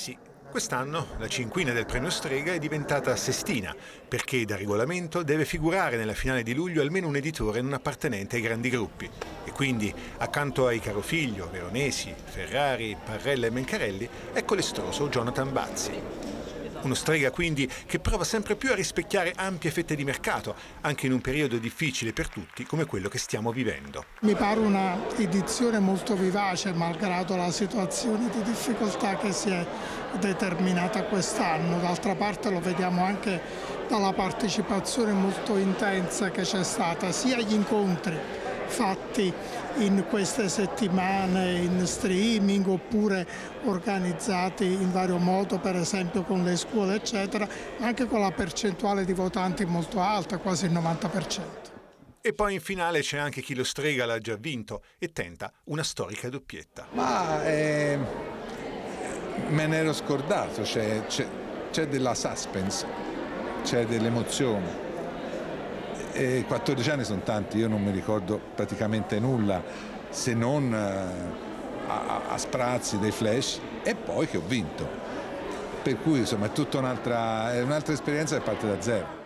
Sì, quest'anno la cinquina del premio Strega è diventata sestina, perché da regolamento deve figurare nella finale di luglio almeno un editore non appartenente ai grandi gruppi. E quindi, accanto ai Carofiglio, Veronesi, Ferrari, Parrella e Mencarelli, ecco l'estroso Jonathan Bazzi. Uno Strega quindi che prova sempre più a rispecchiare ampie fette di mercato, anche in un periodo difficile per tutti come quello che stiamo vivendo. Mi pare una edizione molto vivace, malgrado la situazione di difficoltà che si è determinata quest'anno. D'altra parte lo vediamo anche dalla partecipazione molto intensa che c'è stata, sia agli incontri fatti in queste settimane in streaming oppure organizzati in vario modo, per esempio con le scuole eccetera, ma anche con la percentuale di votanti molto alta, quasi il 90%. E poi in finale c'è anche chi lo Strega l'ha già vinto e tenta una storica doppietta. Me ne ero scordato, c'è della suspense, c'è dell'emozione. 14 anni sono tanti, io non mi ricordo praticamente nulla se non a sprazzi dei flash, e poi che ho vinto, per cui insomma è tutta un'altra esperienza che parte da zero.